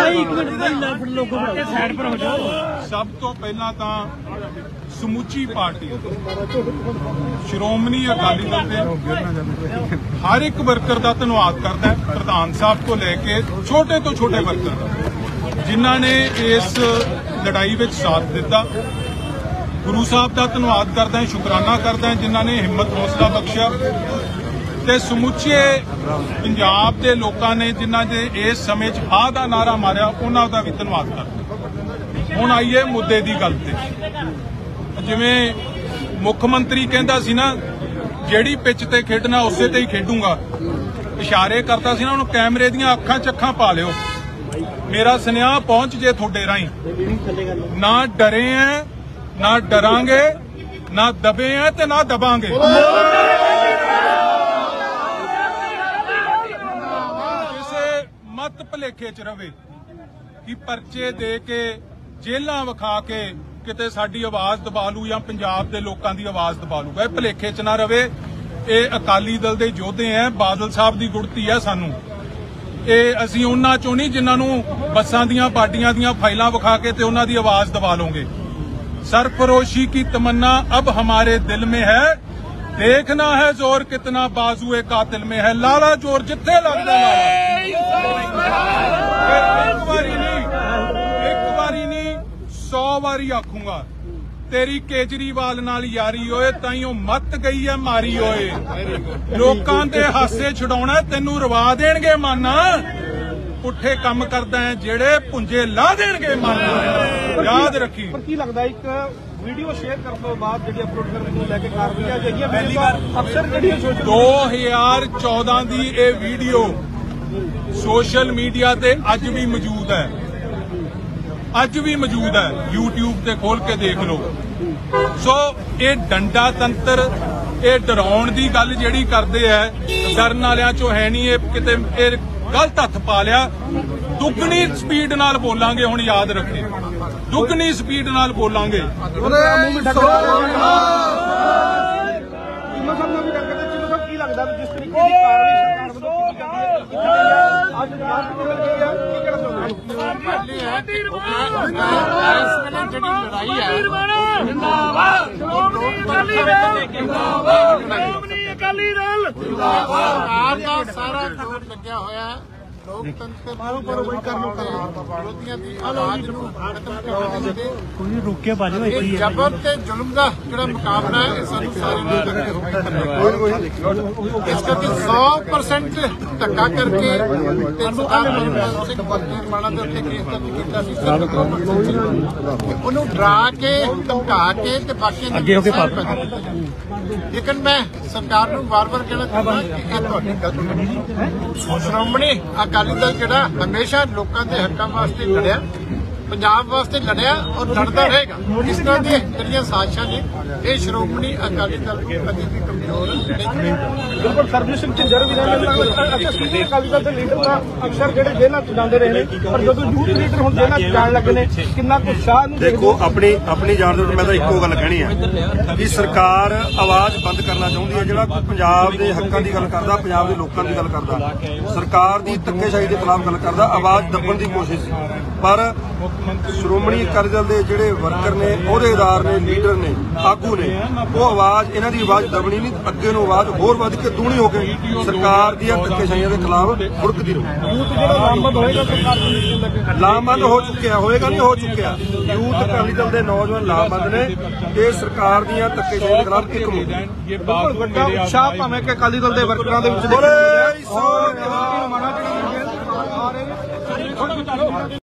सब तो पहला तो समूची पार्टी श्रोमणी अकाली दल के हर एक वर्कर का धन्यवाद करता है, प्रधान साहब को लेके छोटे तो छोटे वर्कर का, जिन्हों ने इस लड़ाई में साथ दिता। गुरु साहब का धन्यवाद करता है, शुकराना करता है जिन्होंने हिम्मत हौसला बख्शिया। ते समुचे पंजाब के लोगों ने जिन्हों ने इस समय आ दा नारा मारिया, उन्होंने भी धन्यवाद करता। हुण आईए मुद्दे की गल ते, जिवें मुख्यमंत्री कहंदा सी ना, जिहड़ी पिच ते खेडना उसे ते ही खेडूंगा, इशारे करता सी ना, उन्होंने कैमरे दीयां अखां चक्खां पा लिओ। मेरा सुनेहा पहुंच जे थोड़े राही, ना डरे हैं ना डरांगे, ना दबे हैं ते ना दबांगे। किसे मत भुलेखे च रवे कि परचे दे के जेलां विखा के किते साडी आवाज दबा लू या पंजाब दे लोकां दी आवाज दबा लूगा, भुलेखे च ना रवे। ये अकाली दल दे योधे हैं, बादल साहब दी गुड़ती है सानू। असीं उन्हां चों नहीं जिन्हां नूं बसां दीयां पार्टियां दीयां फाइलां विखा के ते उन्हां दी आवाज दबा लोगे। सरफरोशी की तमन्ना अब हमारे दिल में है, देखना है जोर कितना बाजुए कातिल में है। लाला जोर जिथे लगदा एक बारी नहीं 100 बारी आखूंगा, तेरी केजरीवाल नाल यारी होए ताईओ मत गई है मारी होए। लोकां दे हासे छुड़ाउणा तैनू रवा देणगे माना, पुठे काम करदा है जेड़े पुंजे ला देणगे माना, याद रखी। पर की लगदा एक वीडियो शेयर करने तो बाद जेडी अपलोड करने को लेके कार्रवाई जाइए पहली बार अक्सर जेडी 2014 दी ये वीडियो सोशल मीडिया ते अज भी मौजूद है, अज भी मौजूद है, यूट्यूब ते खोल के देख लो। सो ये डंडा तंत्र, ये डराउण दी गल जेड़ी करदे है, डरन वालियां चों है नहीं, ये किते गलत हथ पा लिया। दुगनी स्पीड नाल बोलांगे, हुण याद रखे, दुगनी स्पीड नाल बोलांगे। सारा जोर लग्या होया लोकतंत्र जबर ते जुल्म का जो मुकाबला है, सानू सारे इस करके 100% धक्का करके उन्होंने डरा के धमका के बाकी। लेकिन मैं सरकार को बार बार कहना चाहूंगा कि श्रोमणी अकाली दल जिहड़ा हमेशा लोगों के हकों वास्ते लड़िया, पंजाब वास्ते लड़िया और लड़ता रहेगा। इस तरह की जिहड़ियां साजिशां ने ये श्रोमणी अकाली दल को कभी भी कमजोर नहीं। बिल्कुल सर्विस झिंझर भी रहने अकाली दल के लीडर का अक्सर जेडे जेलों च जाते रहे, पर जो यूथ लीडर हुण जेलों च जाण लगे ने, कितना कुछ शाह देखो अपनी जान दो। मैं तो इक्को गल कहनी है कि सरकार आवाज बंद करना चाहती है, जिहड़ा पंजाब के हकों की गल करदा, पंजाब के लोगों की गल करदा, सरकार की धक्केशाही के खिलाफ गल करदा, आवाज दबण की कोशिश। पर श्रोमणी अकाली दल के जिहड़े वर्कर ने, अहुदेदार ने, लीडर ने, आगू ने, वो आवाज इन्हां दी आवाज दबनी नहीं, अगे नूं आवाज होर वध के दूनी होके सरकार दी धक्केशाहियां के खिलाफ भुड़कदी लामबंद हो चुके होएगा, नहीं हो चुकिया। यूथ अकाली दल के नौजवान लामबंद ने, ये सरकार दी धक्केशाही के खिलाफ एक उत्साह भावें कि अकाली दल के वर्करां दे विच